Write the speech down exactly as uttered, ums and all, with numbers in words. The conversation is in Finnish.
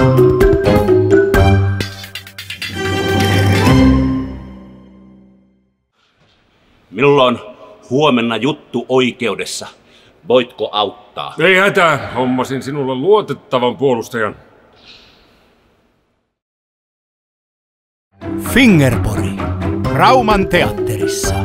Minulla on huomenna juttu oikeudessa. Voitko auttaa? Ei hätää, hommasin sinulle luotettavan puolustajan. Fingerpori. Rauman teatterissa.